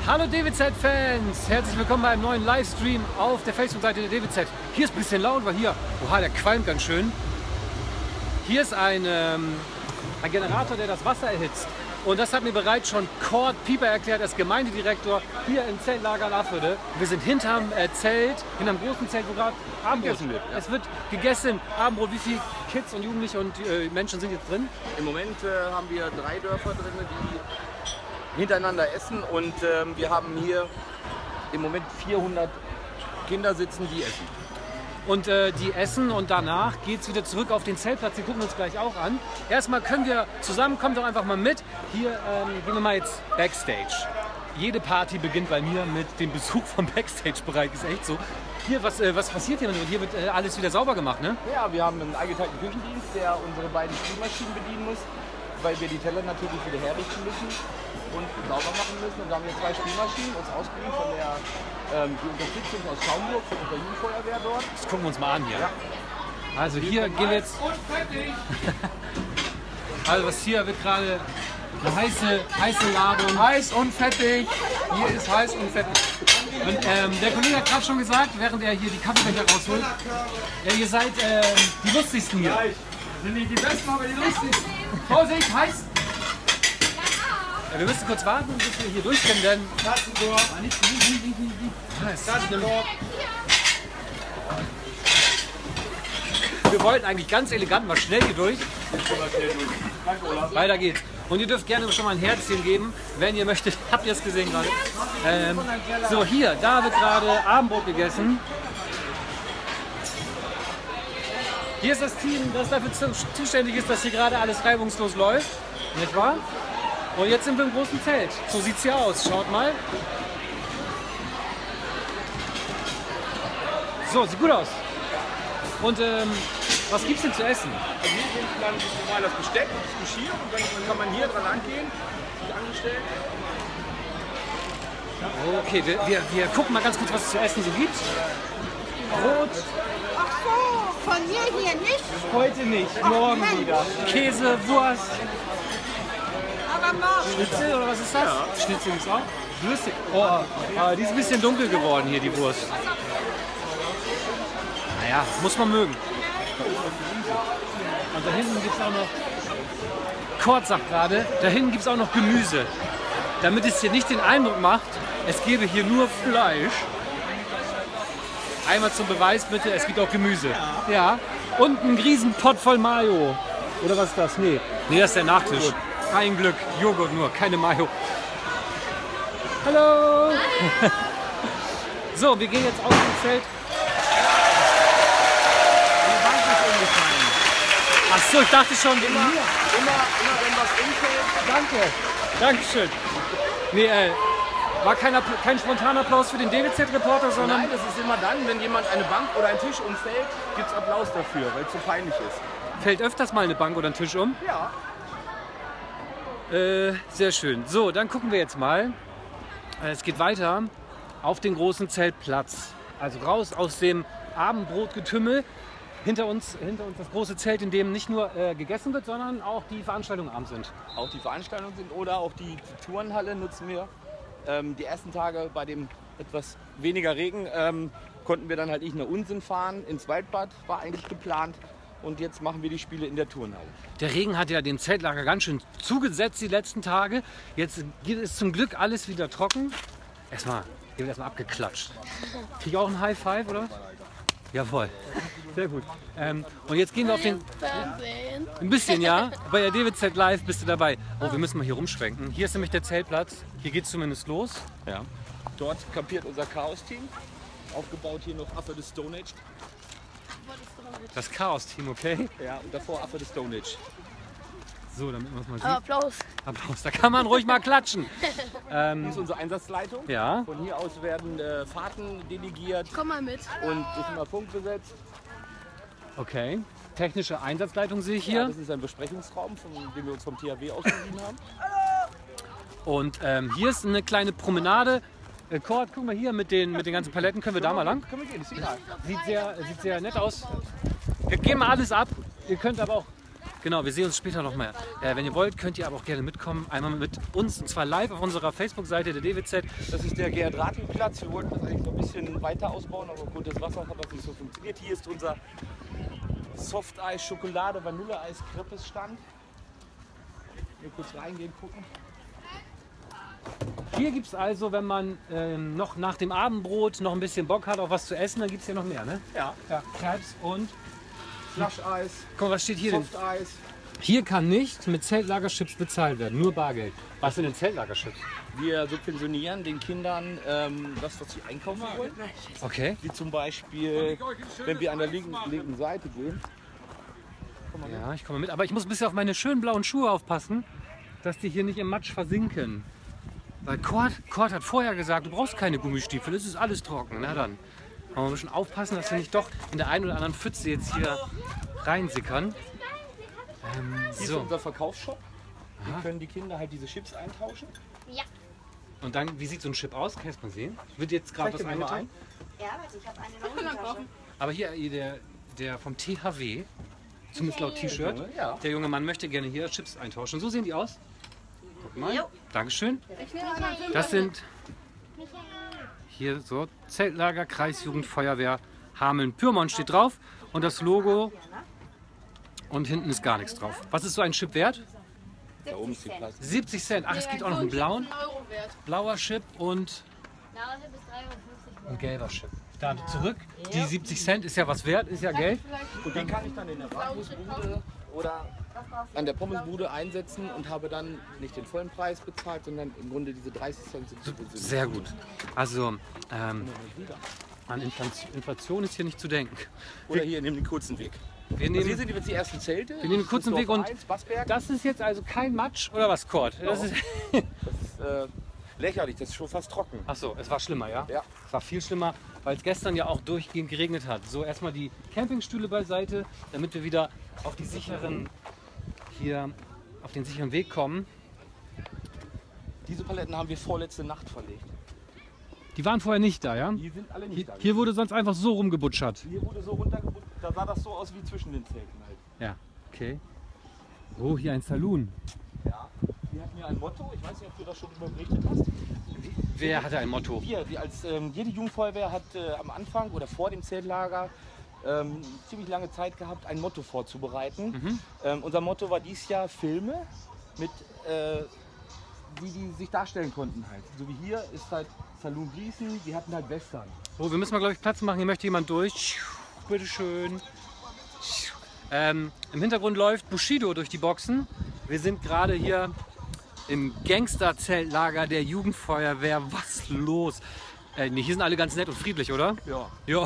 Hallo DWZ-Fans, herzlich willkommen bei einem neuen Livestream auf der Facebook-Seite der DWZ. Hier ist ein bisschen laut, weil hier, oha, der qualmt ganz schön. Hier ist ein Generator, der das Wasser erhitzt. Und das hat mir bereits schon Kurt Pieper erklärt, als Gemeindedirektor hier im Zeltlager Lafhütte. Wir sind hinterm Zelt, hinterm großen Zelt, wo gerade Abendbrot wird. Ja. Es wird gegessen, Abendbrot. Wie viele Kids und Jugendliche und Menschen sind jetzt drin? Im Moment haben wir 3 Dörfer drin, die hintereinander essen, und wir haben hier im Moment 400 Kinder sitzen, die essen. Und die essen und danach geht es wieder zurück auf den Zeltplatz. Die gucken wir uns gleich auch an. Erstmal können wir zusammen, kommt doch einfach mal mit. Hier gehen wir mal jetzt Backstage. Jede Party beginnt bei mir mit dem Besuch vom Backstage-Bereich, ist echt so. Hier, was passiert hier? Hier wird alles wieder sauber gemacht, ne? Ja, wir haben einen eingeteilten Küchendienst, der unsere beiden Spülmaschinen bedienen muss, weil wir die Teller natürlich wieder herrichten müssen und sauber machen müssen. Und da haben wir 2 Spülmaschinen uns ausgeliehen von der die Unterstützung aus Schaumburg von der Jugendfeuerwehr dort. Das gucken wir uns mal an hier. Ja. Also hier gehen wir jetzt. Also was hier wird gerade eine heiße Ladung. Heiß und fettig. Hier ist heiß und fettig. Und der Kollege hat gerade schon gesagt, während er hier die Kaffeebecher rausholt, ihr seid die lustigsten hier. Sind nicht die Besten, aber die lustigsten. Vorsicht, heiß. Ja, wir müssen kurz warten, bis wir hier durch können, denn Katzentor. wir wollten eigentlich ganz elegant mal schnell hier durch. Danke, Olaf. Weiter geht's. Und ihr dürft gerne schon mal ein Herzchen geben, wenn ihr möchtet. Habt ihr es gesehen gerade? So, hier, da wird gerade Abendbrot gegessen. Hier ist das Team, das dafür zuständig ist, dass hier gerade alles reibungslos läuft. Nicht wahr? Und jetzt sind wir im großen Zelt. So sieht es hier aus. Schaut mal. So, sieht gut aus. Und was gibt's denn zu essen? Also hier nimmt man normal das Besteck und das Geschirr, und dann kann man hier dran angehen, sich angestellt. Okay, wir gucken mal ganz kurz, was es zu essen so gibt. Brot, Ach so, von hier nicht, heute nicht, morgen wieder. Käse, Wurst, aber morgen. Schnitzel oder was ist das? Ja. Schnitzel ist auch. Lustig. Oh, die ist ein bisschen dunkel geworden hier, die Wurst. Naja, muss man mögen. Und da hinten gibt es auch noch, Kurt sagt gerade, da hinten gibt es auch noch Gemüse. Damit es hier nicht den Eindruck macht, es gäbe hier nur Fleisch. Einmal zum Beweis bitte, es gibt auch Gemüse. Ja. Und einen Riesenpott voll Mayo. Oder was ist das? Nee, das ist der Nachtisch. Kein Glück, Joghurt nur, keine Mayo. Hallo! So, wir gehen jetzt aus dem Zelt. Die Bank ist umgefallen. Ach so, ich dachte schon, Immer wenn was umfällt. Danke. Dankeschön. Nee, war kein spontaner Applaus für den DWZ-Reporter, sondern... Nein, das ist immer dann, wenn jemand eine Bank oder ein Tisch umfällt, gibt es Applaus dafür, weil es so peinlich ist. Fällt öfters mal eine Bank oder ein Tisch um? Ja. Sehr schön. So, dann gucken wir jetzt mal. Es geht weiter auf den großen Zeltplatz. Also raus aus dem Abendbrotgetümmel. Hinter uns das große Zelt, in dem nicht nur gegessen wird, sondern auch die Veranstaltungen abends sind. Auch die Veranstaltungen sind, oder auch die Turnhalle nutzen wir. Die ersten Tage bei dem etwas weniger Regen konnten wir dann halt nicht nach unten fahren. Ins Waldbad war eigentlich geplant. Und jetzt machen wir die Spiele in der Turnhalle. Der Regen hat ja dem Zeltlager ganz schön zugesetzt die letzten Tage. Jetzt ist zum Glück alles wieder trocken. Hier wird erstmal abgeklatscht. Krieg ich auch ein High Five, oder? Jawohl. Sehr gut. Und jetzt gehen wir auf den... Ein bisschen, ja. Bei der DWZ Live bist du dabei. Oh, wir müssen mal hier rumschwenken. Hier ist nämlich der Zeltplatz. Hier geht es zumindest los. Ja. Dort kampiert unser Chaos-Team. Aufgebaut hier noch Affe des Stone Age. Das Chaos-Team, okay? Ja, und davor Affe des Stone Age. So, damit man es mal sieht. Applaus. Applaus, da kann man ruhig mal klatschen. Hier ist unsere Einsatzleitung. Ja. Von hier aus werden Fahrten delegiert Komm mal mit. und ist immer punktbesetzt. Okay. Technische Einsatzleitung sehe ich Ja, hier. das ist ein Besprechungsraum, den wir uns vom THW ausgeliehen haben. Und hier ist eine kleine Promenade. Kurt, guck mal hier mit den ganzen Paletten. Können wir da mal lang? Können wir gehen, ist egal. Sieht sehr nett aus. Wir geben mal alles ab. Ihr könnt aber auch Genau, wir sehen uns später noch mehr. Wenn ihr wollt, könnt ihr aber auch gerne mitkommen. Einmal mit uns, und zwar live auf unserer Facebook-Seite der DWZ. Das ist der Gerhard-Rathel-Platz. Wir wollten das eigentlich noch ein bisschen weiter ausbauen, aber aufgrund des Wassers hat das nicht so funktioniert. Hier ist unser Softeis, Schokolade, Vanilleeis, Krippes-Stand. Hier kurz reingehen, gucken. Hier gibt es also, wenn man noch nach dem Abendbrot noch ein bisschen Bock hat auf was zu essen, dann gibt es hier noch mehr, ne? Ja. Crepes und... Flascheis, Guck mal, was steht hier denn? Softeis. Hier kann nicht mit Zeltlagerchips bezahlt werden, nur Bargeld. Was sind denn Zeltlagerchips? Wir subventionieren den Kindern das, was sie einkaufen wollen. Okay. Wie zum Beispiel, wenn wir an der linken Seite gehen. Ja, ich komme mit. Aber ich muss ein bisschen auf meine schönen blauen Schuhe aufpassen, dass die hier nicht im Matsch versinken. Weil Kurt hat vorher gesagt, du brauchst keine Gummistiefel, es ist alles trocken. Na dann. Aber wir müssen aufpassen, dass wir nicht doch in der einen oder anderen Pfütze jetzt hier reinsickern. Hier ist So. unser Verkaufsshop. Hier können die Kinder halt diese Chips eintauschen. Ja. Und dann, wie sieht so ein Chip aus? Kann ich mal sehen? Wird jetzt gerade was Zeig dir mal eingetragen? Ja, warte, ich habe eine Hosentasche. Aber hier, der vom THW, zumindest laut T-Shirt, Ja. der junge Mann möchte gerne hier Chips eintauschen. So sehen die aus. Guck mal. Jo. Dankeschön. Das sind hier so Zeltlager, Kreisjugendfeuerwehr Hameln-Pyrmont steht drauf und das Logo und hinten ist gar nichts drauf. Was ist so ein Chip wert? Da oben ist die Plastik. 70 Cent. Ach, es gibt auch noch einen blauen. Euro wert. Blauer Chip und Blauer Chip ist 3,50 ein gelber Chip. Da zurück. Die 70 Cent ist ja was wert, ist ja Geld. Und den kann ich dann in der Bratwurstbude oder an der Pommesbude einsetzen und habe dann nicht den vollen Preis bezahlt, sondern im Grunde diese 30 Cent sind subventioniert. Sehr gut. Also an Inflation ist hier nicht zu denken. Oder hier, nimm den kurzen Weg. Wir Also hier nehmen, sind jetzt die ersten Zelte. wir nehmen einen kurzen Weg und Bassberg. das ist jetzt also kein Matsch oder was, Kurt? Das ist, Das ist lächerlich, das ist schon fast trocken. ach so, es war schlimmer, ja? Ja. Es war viel schlimmer, weil es gestern ja auch durchgehend geregnet hat. So, erstmal die Campingstühle beiseite, damit wir wieder auf die sicheren, hier auf den sicheren Weg kommen. Diese Paletten haben wir vorletzte Nacht verlegt. Die waren vorher nicht da, ja? Die sind alle nicht da. Hier wurde sonst einfach so rumgebutschert. Hier wurde so runtergebunden, da sah das so aus wie zwischen den Zelten halt. Ja, okay. Oh, hier ein Saloon. Ja. Wir hatten hier ein Motto, ich weiß nicht, ob du das schon drüber berichtet hast. Wer hatte ein Motto? Wir als jede Jugendfeuerwehr hat am Anfang oder vor dem Zeltlager ziemlich lange Zeit gehabt, ein Motto vorzubereiten. Unser Motto war dieses Jahr Filme mit wie die sich darstellen konnten halt. So wie hier ist halt Saloon Gießen, die hatten halt Western. Oh, wir müssen mal, glaube ich, Platz machen. Hier möchte jemand durch. Bitte schön. Im Hintergrund läuft Bushido durch die Boxen. Wir sind gerade hier im Gangster-Zeltlager der Jugendfeuerwehr. Was los? Nee, hier sind alle ganz nett und friedlich, oder? Ja. Ja.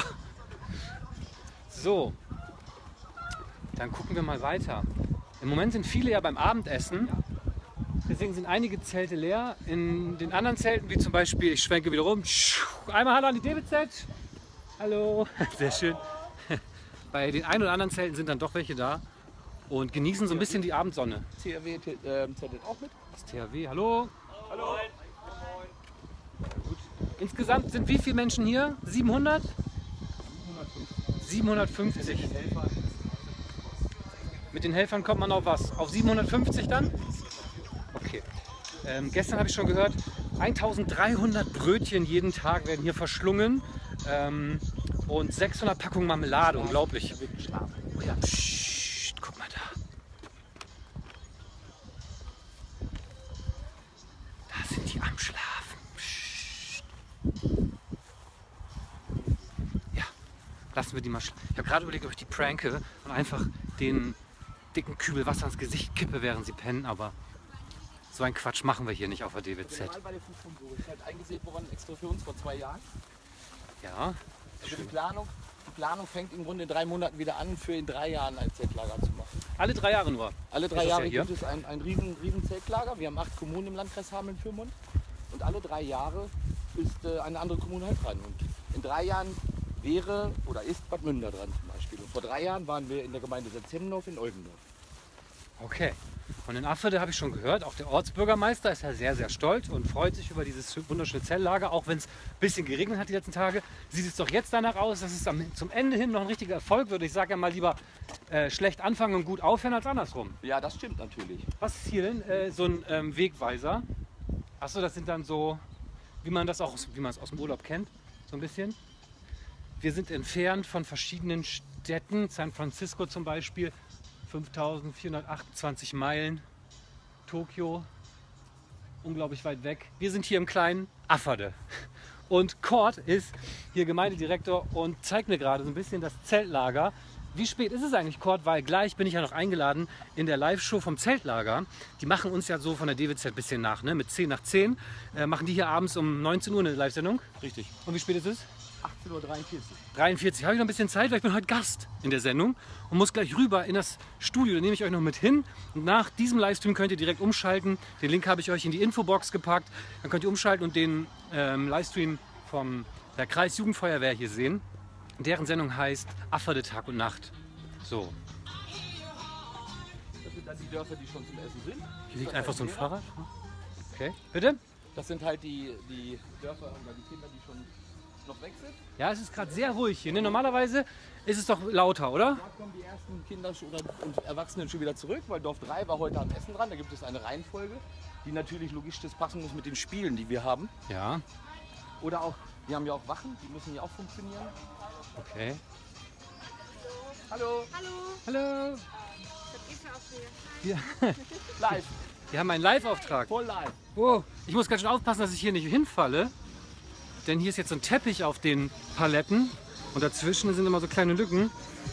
So. Dann gucken wir mal weiter. Im Moment sind viele ja beim Abendessen. Deswegen sind einige Zelte leer. In den anderen Zelten, wie zum Beispiel, ich schwenke wieder rum. Einmal Hallo an die DWZ. Hallo. Sehr schön. Bei den ein oder anderen Zelten sind dann doch welche da und genießen so ein bisschen die Abendsonne. THW zeltet auch mit. Das THW, hallo. Hallo. Gut. Insgesamt sind wie viele Menschen hier? 700? 750. Mit den Helfern kommt man auf was? Auf 750 dann? Okay. Gestern habe ich schon gehört, 1300 Brötchen jeden Tag werden hier verschlungen und 600 Packungen Marmelade. Unglaublich. Oh ja, pssst, guck mal da. Da sind die am Schlafen. Psst. Ja, lassen wir die mal schlafen. Ich habe gerade überlegt, ob ich die pranke und einfach den dicken Kübel Wasser ins Gesicht kippe, während sie pennen, aber so ein Quatsch machen wir hier nicht auf der DWZ. Bei der Fußbombe ist halt eingesät worden extra für uns vor 2 Jahren. Ja, Also die Planung fängt im Grunde in 3 Monaten wieder an, für in 3 Jahren ein Zeltlager zu machen. alle 3 Jahre nur. Alle 3 das Jahre ja hier? gibt es ein riesen Zeltlager. Wir haben 8 Kommunen im Landkreis Hameln-Pyrmont. Und alle 3 Jahre ist eine andere Kommune halt dran. Und in 3 Jahren wäre oder ist Bad Münder dran zum Beispiel. Und vor 3 Jahren waren wir in der Gemeinde Setzhemdorf in Oldendorf. Okay. Und in Affede habe ich schon gehört, auch der Ortsbürgermeister ist ja sehr, sehr stolz und freut sich über dieses wunderschöne Zelllager, auch wenn es ein bisschen geregnet hat die letzten Tage. Sieht es doch jetzt danach aus, dass es zum Ende hin noch ein richtiger Erfolg wird. Ich sage ja mal lieber schlecht anfangen und gut aufhören als andersrum. Ja, das stimmt natürlich. Was ist hier denn? So ein Wegweiser. Achso, das sind dann so, wie man es aus dem Urlaub kennt, so ein bisschen. Wir sind entfernt von verschiedenen Städten, San Francisco zum Beispiel, 5428 Meilen, Tokio, unglaublich weit weg. Wir sind hier im kleinen Afferde. Und Kurt ist hier Gemeindedirektor und zeigt mir gerade so ein bisschen das Zeltlager. Wie spät ist es eigentlich, Kurt? Weil gleich bin ich ja noch eingeladen in der Live-Show vom Zeltlager. Die machen uns ja so von der DWZ ein bisschen nach, ne? Mit 10 nach 10 machen die hier abends um 19 Uhr eine Live-Sendung. Richtig. Und wie spät ist es? 18:43 Uhr. 43. Habe ich noch ein bisschen Zeit, weil ich bin heute Gast in der Sendung und muss gleich rüber in das Studio. Da nehme ich euch noch mit hin. Und nach diesem Livestream könnt ihr direkt umschalten. Den Link habe ich euch in die Infobox gepackt. Dann könnt ihr umschalten und den Livestream von der Kreisjugendfeuerwehr hier sehen. Deren Sendung heißt Afferde Tag und Nacht. So. Das sind dann die Dörfer, die schon zum Essen sind. Hier liegt einfach so ein Fahrrad. Okay. Bitte? Das sind halt die Dörfer oder die Kinder, die schon noch weg sind. Ja, es ist gerade sehr ruhig hier. Ne? Normalerweise ist es doch lauter, oder? Da kommen die ersten Kinder und Erwachsenen schon wieder zurück, weil Dorf 3 war heute am Essen dran. Da gibt es eine Reihenfolge, die natürlich logisch das passen muss mit den Spielen, die wir haben. Ja. Oder auch, wir haben ja auch Wachen, die müssen ja auch funktionieren. Okay. Hallo. Hallo. Hallo. Was ist denn auf Wir, Live. wir haben einen Live-Auftrag. Voll live. Oh, ich muss ganz schön aufpassen, dass ich hier nicht hinfalle. Denn hier ist jetzt so ein Teppich auf den Paletten. Und dazwischen sind immer so kleine Lücken.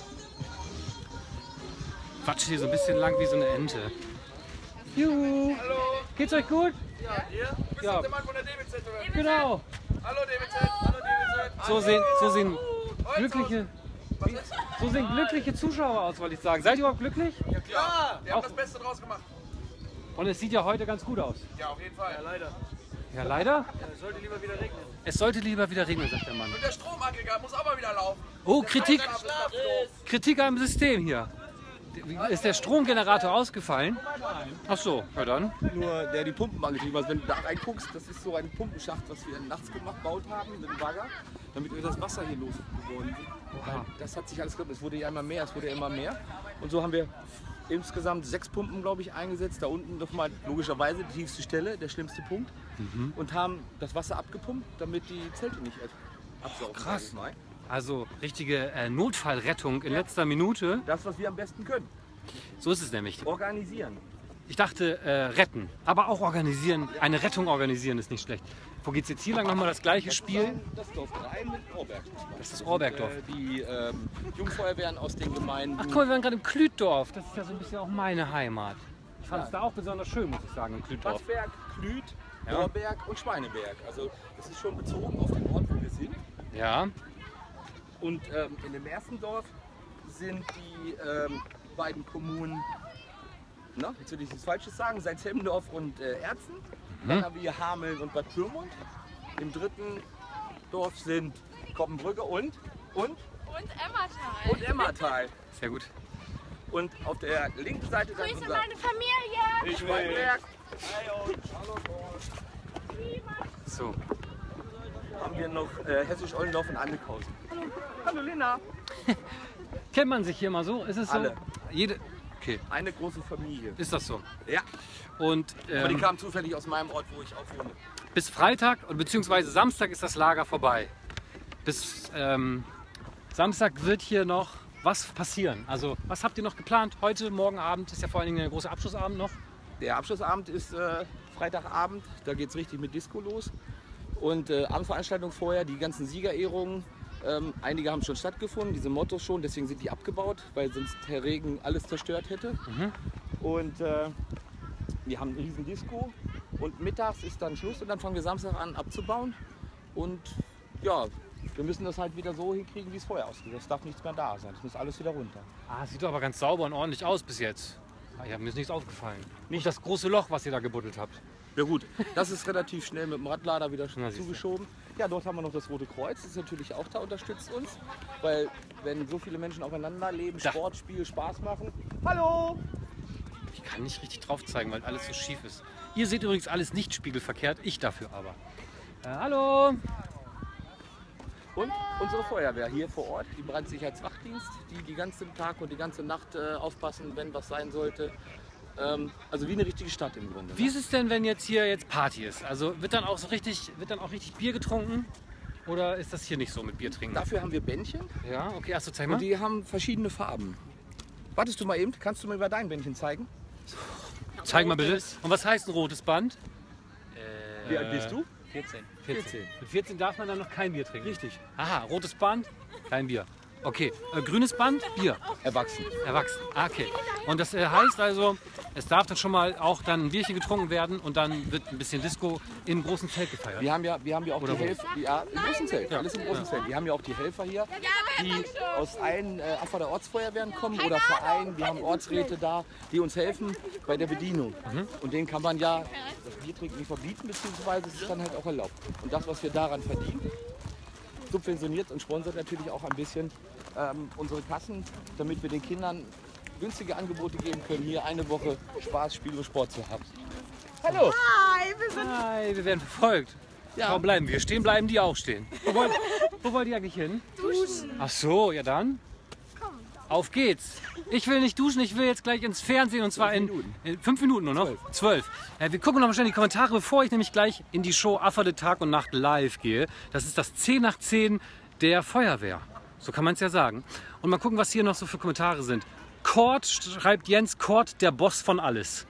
Quatsch hier so ein bisschen lang wie so eine Ente. Juhu. Hallo. Geht's euch gut? Ja, ihr? Du bist Ja. doch der Mann von der DWZ, oder? Genau. Hallo DWZ. Hallo DWZ. So sehen Heute glückliche, Was ist? so sehen glückliche Zuschauer aus, wollte ich sagen. Seid ihr überhaupt glücklich? Ja, klar. Wir Auch- haben das Beste draus gemacht. Und es sieht ja heute ganz gut aus. Ja, auf jeden Fall. Ja, leider. Ja, leider. Es sollte lieber wieder regnen. Es sollte lieber wieder regnen, sagt der Mann. Und der Stromaggregat muss auch mal wieder laufen. Oh, Kritik Ist. Kritik am System hier. Ist der Stromgenerator ausgefallen? Ach so, ja dann. Nur der die Pumpen angetrieben hat. Wenn du da reinguckst, das ist so ein Pumpenschacht, was wir nachts gebaut haben mit dem Bagger, damit wir das Wasser hier losgeworden sind. Weil das hat sich alles geklappt. Es wurde ja immer mehr, es wurde ja immer mehr. Und so haben wir insgesamt 6 Pumpen, glaube ich, eingesetzt. Da unten nochmal logischerweise die tiefste Stelle, der schlimmste Punkt. Und haben das Wasser abgepumpt, damit die Zelte nicht absaugen. Krass. sag ich mal. Also richtige Notfallrettung in letzter Minute. Das, was wir am besten können. So ist es nämlich. Organisieren. Ich dachte retten, aber auch organisieren. Eine Rettung organisieren ist nicht schlecht. Wo geht's jetzt hier lang? Nochmal das gleiche Spiel. Das Dorf 3 mit Orberg. Das ist das Orbergdorf. Die Jugendfeuerwehren aus den Gemeinden. Ach guck mal, wir waren gerade im Klütdorf. Das ist ja so ein bisschen auch meine Heimat. Ich fand es da auch besonders schön, muss ich sagen, im Klütdorf. Batzberg, Klüt, Ja. Orberg und Schweineberg. Also es ist schon bezogen auf den Ort, wo wir sind. Ja, Und in dem ersten Dorf sind die beiden Kommunen, na, jetzt will ich nichts Falsches sagen, Salzhemmendorf und Erzen. Dann haben wir hier Hameln und Bad Pyrmont. Im dritten Dorf sind Koppenbrücke und Emmertal. Emmertal. sehr gut. Und auf der linken Seite dann Grüße unser meine Familie. Schweineberg. So. Haben wir noch Hessisch-Ollendorf und Andekhausen. Hallo Lena. Kennt man sich hier mal so? Ist es so? Alle. Jede. Okay, Eine große Familie. ist das so? Ja, Und aber die kam zufällig aus meinem Ort, wo ich auch wohne. bis Freitag und beziehungsweise Samstag ist das Lager vorbei. Bis Samstag wird hier noch was passieren. Also was habt ihr noch geplant? Heute, morgen Abend ist ja vor allen Dingen der große Abschlussabend noch. Der Abschlussabend ist Freitagabend, da geht es richtig mit Disco los. Und Abendveranstaltung vorher, die ganzen Siegerehrungen, einige haben schon stattgefunden, diese Mottos schon, deswegen sind die abgebaut, weil sonst der Regen alles zerstört hätte. Und wir haben einen riesen Disco und mittags ist dann Schluss und dann fangen wir Samstag an abzubauen. Und ja, wir müssen das halt wieder so hinkriegen, wie es vorher aussieht. Es darf nichts mehr da sein, es muss alles wieder runter. Ah, sieht doch aber ganz sauber und ordentlich aus bis jetzt. Ah, ja, mir ist nichts aufgefallen. Nicht das große Loch, was ihr da gebuddelt habt. Ja gut, das ist relativ schnell mit dem Radlader wieder Na, siehst du. zugeschoben. Ja, dort haben wir noch das Rote Kreuz, das ist natürlich auch da, unterstützt uns. Weil wenn so viele Menschen aufeinander leben, Da. Sport, Spiel, Spaß machen. Hallo! Ich kann nicht richtig drauf zeigen, weil alles so schief ist. Ihr seht übrigens alles nicht spiegelverkehrt, ich dafür aber. Hallo! Und unsere Feuerwehr hier vor Ort, die Brandsicherheitswachdienst, die den ganzen Tag und die ganze Nacht aufpassen, wenn was sein sollte. Also wie eine richtige Stadt im Grunde. Wie ist es denn, wenn jetzt hier Party ist? Also wird dann auch richtig Bier getrunken? Oder ist das hier nicht so mit Bier trinken? Dafür haben wir Bändchen. Ja, okay, achso, zeig mal. Und die haben verschiedene Farben. Wartest du mal eben, kannst du mir über dein Bändchen zeigen? Zeig mal bitte. Und was heißt ein rotes Band? Wie alt bist du? 14. Mit 14 darf man dann noch kein Bier trinken. Richtig. Aha, rotes Band, kein Bier. Okay, grünes Band, Bier. Erwachsen. Erwachsen. Ah, okay. Und das heißt also, es darf dann schon mal auch dann ein Bierchen getrunken werden und dann wird ein bisschen Disco im großen Zelt gefeiert. Wir haben ja auch Oder die wo? Helfer. Ja, im großen Zelt. Ja. Alles im großen Zelt. Wir haben ja auch die Helfer hier, die aus allen Afforder Ortsfeuerwehren kommen oder Vereinen. Wir haben Ortsräte da, die uns helfen bei der Bedienung. Und denen kann man ja das Biertrinken nicht verbieten, beziehungsweise es ist dann halt auch erlaubt. Und das, was wir daran verdienen, subventioniert und sponsert natürlich auch ein bisschen unsere Kassen, damit wir den Kindern günstige Angebote geben können, hier eine Woche Spaß, Spiel und Sport zu haben. Hallo! Hi, wir werden verfolgt. Ja. Warum bleiben wir stehen? Bleiben die auch stehen. Wo wollt ihr eigentlich hin? Duschen. Ach so, ja dann. Auf geht's. Ich will nicht duschen, ich will jetzt gleich ins Fernsehen und zwar in 5 Minuten nur noch. 12. Wir gucken noch mal schnell in die Kommentare, bevor ich nämlich gleich in die Show Afferde Tag und Nacht live gehe. Das ist das 10 nach 10 der Feuerwehr. So kann man es ja sagen. Und mal gucken, was hier noch so für Kommentare sind. Kort, schreibt Jens, Kort, der Boss von alles.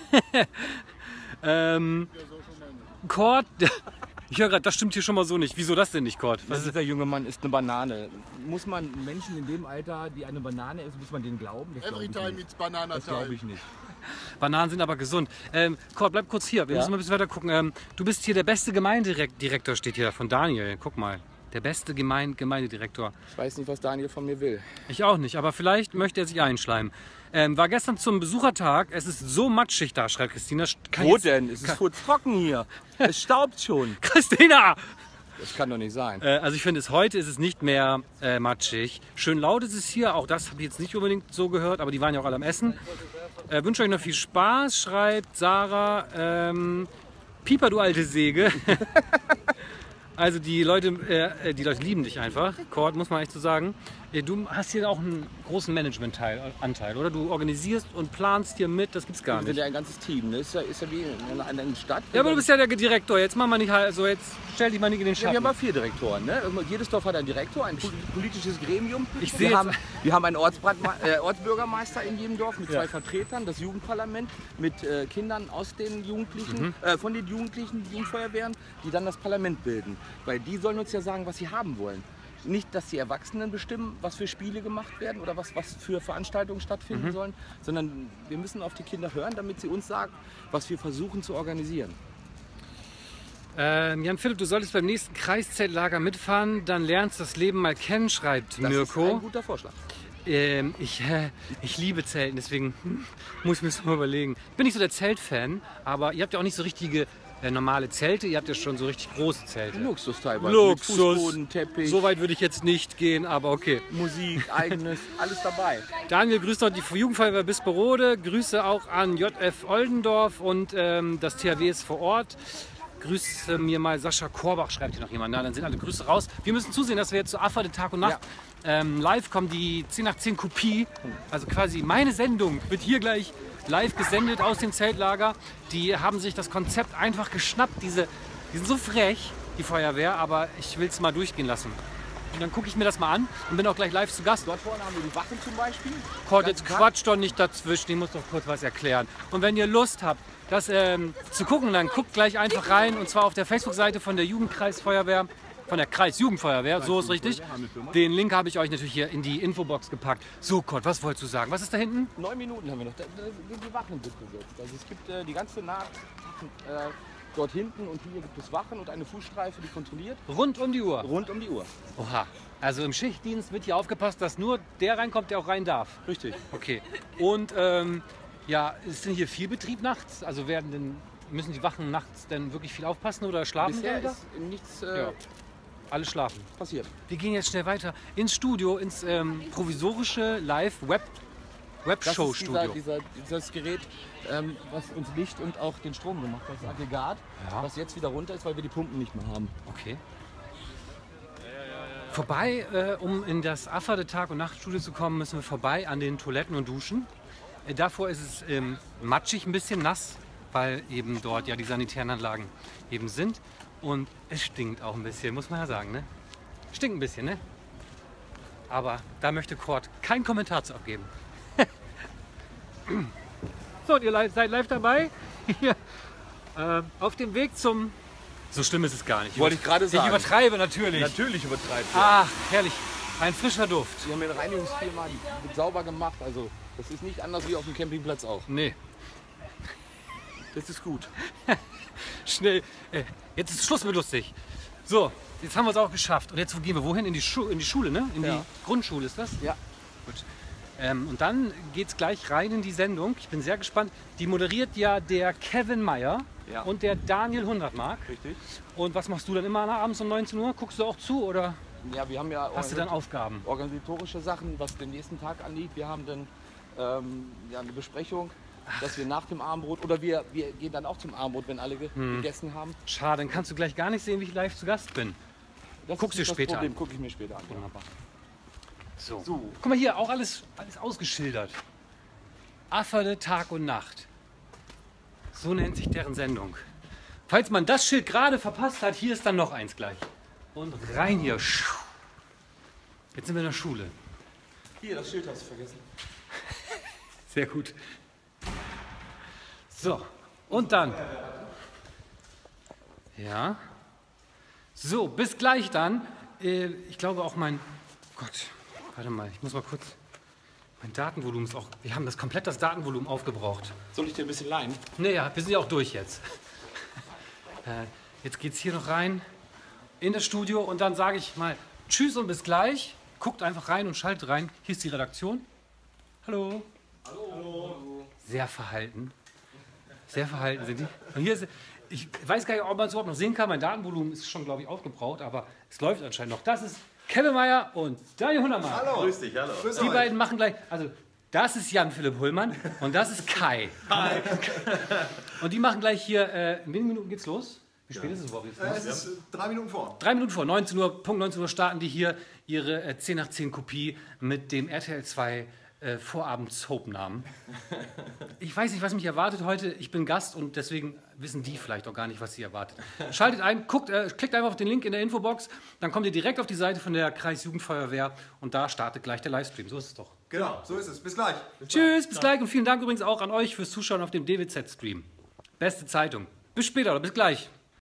Kort, ich höre gerade, das stimmt hier schon mal so nicht. Wieso das denn nicht, Kort? Was ist der junge Mann? Ist eine Banane. Muss man Menschen in dem Alter, die eine Banane ist, muss man denen glauben? Das Every glaube ich time nicht. it's banana Das glaube time. ich nicht. Bananen sind aber gesund. Kort, bleib kurz hier. Wir müssen mal ein bisschen weiter gucken. Du bist hier der beste Gemeindedirektor, steht hier von Daniel. Guck mal. Der beste Gemeindedirektor. Ich weiß nicht, was Daniel von mir will. Ich auch nicht, aber vielleicht möchte er sich einschleimen. War gestern zum Besuchertag. Es ist so matschig da, schreibt Christina. Wo denn? Es ist voll trocken hier. Es staubt schon. Christina! Das kann doch nicht sein. Also ich finde, heute ist es nicht mehr matschig. Schön laut ist es hier. Auch das habe ich jetzt nicht unbedingt so gehört, aber die waren ja auch alle am Essen. Wünsche euch noch viel Spaß, schreibt Sarah. Pieper, du alte Säge. Also die Leute lieben dich einfach, Kort, muss man echt so sagen. Du hast hier auch einen großen Management-Anteil, oder? Du organisierst und planst hier mit, das gibt's gar Wir sind nicht. ja ein ganzes Team. Ne? Ist ja wie in einer Stadt. Ja, aber du bist ja der Direktor, jetzt mach mal nicht halt so, jetzt stell dich mal nicht in den Ja, wir Schatten. haben aber 4 Direktoren. Ne? Jedes Dorf hat einen Direktor, ein politisches Gremium. Ich sehe Wir haben einen Ortsbürgermeister in jedem Dorf mit 2 Vertretern, das Jugendparlament mit Kindern aus den Jugendlichen, von den Jugendlichen, Jugendfeuerwehren, die dann das Parlament bilden. Weil die sollen uns ja sagen, was sie haben wollen. Nicht, dass die Erwachsenen bestimmen, was für Spiele gemacht werden oder was für Veranstaltungen stattfinden sollen, sondern wir müssen auf die Kinder hören, damit sie uns sagen, was wir versuchen zu organisieren. Jan Philipp, du solltest beim nächsten Kreiszeltlager mitfahren, dann lernst das Leben mal kennen, schreibt Das Mirko. ist ein guter Vorschlag. Ich liebe Zelten, deswegen muss ich mir das mal überlegen. Ich bin nicht so der Zeltfan, aber ihr habt ja auch nicht so richtige normale Zelte, ihr habt ja schon so richtig große Zelte. Luxus teilweise. Luxus. Mit Fußboden, Teppich, So weit würde ich jetzt nicht gehen, aber okay. Musik, eigenes, alles dabei. Daniel grüßt noch die Jugendfeuerwehr Bisperode, Grüße auch an JF Oldendorf und das THW ist vor Ort. Grüße mir mal Sascha Korbach, schreibt hier noch jemand. Na, dann sind alle Grüße raus. Wir müssen zusehen, dass wir jetzt zu Afferde Tag und Nacht live kommen, die 10 nach 10 Kopie. Also quasi meine Sendung wird hier gleich live gesendet aus dem Zeltlager. Die haben sich das Konzept einfach geschnappt. Die sind so frech, die Feuerwehr, aber ich will es mal durchgehen lassen. Und dann gucke ich mir das mal an und bin auch gleich live zu Gast. Dort vorne haben wir die Wache zum Beispiel. Kort, jetzt quatscht doch nicht dazwischen, ich muss doch kurz was erklären. Und wenn ihr Lust habt, das zu gucken, dann guckt gleich einfach rein. Und zwar auf der Facebook-Seite von der Jugendkreisfeuerwehr, von der Kreisjugendfeuerwehr, so ist richtig. Den Link habe ich euch natürlich hier in die Infobox gepackt. So, Kurt, was wolltest du sagen? Was ist da hinten? 9 Minuten haben wir noch. Die Wachen sind besetzt. Also es gibt die ganze Naht dort hinten und hier gibt es Wachen und eine Fußstreife, die kontrolliert. Rund um die Uhr. Rund um die Uhr. Oha. Also im Schichtdienst wird hier aufgepasst, dass nur der reinkommt, der auch rein darf. Richtig. Okay. Und ja, ist denn hier viel Betrieb nachts? Also müssen die Wachen nachts denn wirklich viel aufpassen oder schlafen? Bisher die da? ist nichts Ja. Alle schlafen. passiert. Wir gehen jetzt schnell weiter ins Studio, ins provisorische Live-Web Webshow-Studio. Dieses Gerät, was uns Licht und auch den Strom gemacht hat, das Aggregat, was jetzt wieder runter ist, weil wir die Pumpen nicht mehr haben. Okay. Vorbei, um in das Afferde Tag- und Nachtstudio zu kommen, müssen wir vorbei an den Toiletten und Duschen. Davor ist es matschig, ein bisschen nass, weil eben dort ja die sanitären Anlagen eben sind. Und es stinkt auch ein bisschen, muss man ja sagen, ne? Stinkt ein bisschen, ne? Aber da möchte Kurt keinen Kommentar zu abgeben. So, und ihr seid live dabei. Hier, auf dem Weg zum... So schlimm ist es gar nicht. Wollte ich gerade sagen. Ich übertreibe natürlich. Natürlich übertreibt er. Ach, herrlich. Ein frischer Duft. Wir haben den Reinigungsfirma sauber gemacht, also das ist nicht anders wie auf dem Campingplatz auch. Nee, Das ist gut. schnell. Jetzt ist Schluss mit lustig. So, jetzt haben wir es auch geschafft. Und jetzt wo gehen wir wohin? In die Schule, ne? In die Grundschule ist das? Ja. Gut. Und dann geht es gleich rein in die Sendung. Ich bin sehr gespannt. Die moderiert ja der Kevin Meyer und der Daniel Hundertmark. Richtig. Und was machst du dann immer abends um 19 Uhr? Guckst du auch zu oder Ja, wir haben ja hast du dann Aufgaben? organisatorische Sachen, was den nächsten Tag anliegt. Wir haben dann eine Besprechung, dass wir nach dem Abendbrot, oder wir gehen dann auch zum Abendbrot, wenn alle gegessen haben. Schade, dann kannst du gleich gar nicht sehen, wie ich live zu Gast bin. Das Guckst ist du das später Problem, an. gucke ich mir später an. Ja. Wunderbar. So. So. Guck mal hier, auch alles ausgeschildert. Afferde Tag und Nacht. So nennt sich deren Sendung. Falls man das Schild gerade verpasst hat, hier ist dann noch eins gleich. Und rein hier. Jetzt sind wir in der Schule. Hier, das Schild hast du vergessen. Sehr gut. So, und dann. Ja. So, bis gleich dann. Ich glaube auch mein... Gott, warte mal, ich muss mal kurz... Mein Datenvolumen ist auch... Wir haben komplett das Datenvolumen aufgebraucht. Soll ich dir ein bisschen leihen? Nee, ja, wir sind ja auch durch jetzt. Jetzt geht's hier noch rein in das Studio und dann sage ich mal Tschüss und bis gleich. Guckt einfach rein und schaltet rein. Hier ist die Redaktion. Hallo. Hallo. Sehr verhalten. Sehr verhalten sind die. Und hier ist, ich weiß gar nicht, ob man es überhaupt noch sehen kann. Mein Datenvolumen ist schon, glaube ich, aufgebraucht, aber es läuft anscheinend noch. Das ist Kevin Meyer und Daniel Hundermark. Hallo. Grüß dich, hallo. Die beiden machen gleich, also das ist Jan-Philipp Hullmann und das ist Kai. Hi. Und die machen gleich hier, in wenigen Minuten geht's los. Wie spät ist es überhaupt jetzt? Es ist 3 Minuten vor. 3 Minuten vor, 19 Uhr, Punkt 19 Uhr starten die hier ihre 10 nach 10 Kopie mit dem RTL 2 Vorabend-Soap-Namen. Ich weiß nicht, was mich erwartet heute. Ich bin Gast und deswegen wissen die vielleicht auch gar nicht, was sie erwartet. Schaltet ein, klickt einfach auf den Link in der Infobox, dann kommt ihr direkt auf die Seite von der Kreisjugendfeuerwehr und da startet gleich der Livestream. So ist es doch. Genau, so ist es. Bis gleich. Tschüss, bis gleich und vielen Dank übrigens auch an euch fürs Zuschauen auf dem DWZ-Stream. Beste Zeitung. Bis später oder bis gleich.